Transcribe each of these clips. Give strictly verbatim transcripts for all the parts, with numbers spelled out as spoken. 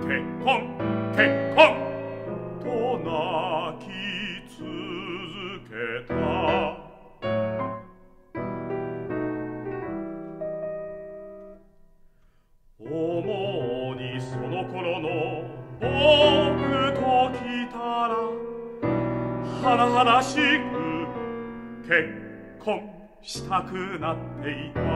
結婚結婚と泣き続けた。思うにその頃の僕ときたら華々しく結婚したくなっていた。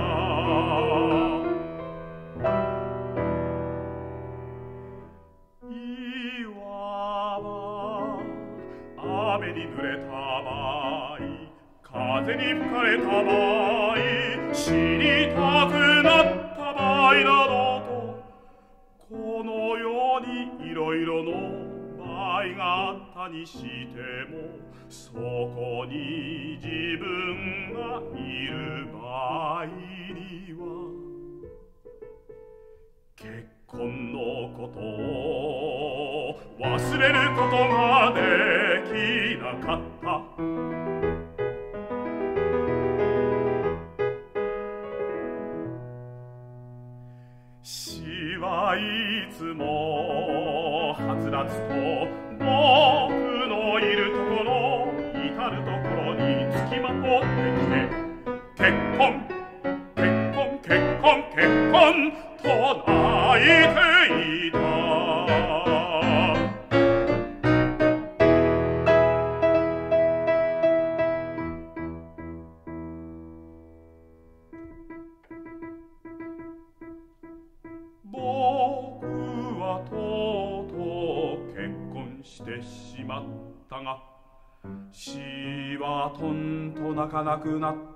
岩は雨に濡れた場合、風に吹かれた場合、死にたくなった場合などと、この世にいろいろの場合があったにしても、そこに自分がいる場合には結婚のことを忘れることができなかった。死はいつもはつらつと僕のいるところ至るところにつきまとってきて、結婚結婚結婚結婚と泣いていた。僕はとうとう結婚してしまったが、死はとんと泣かなくなった。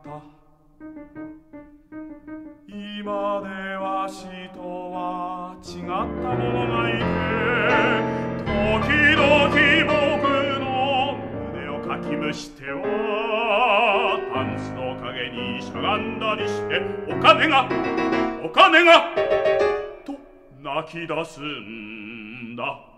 今では死とは違ったものがいて、時々僕の胸をかきむしてはタンスの陰にしゃがんだりして、お金がお金がと泣き出すんだ。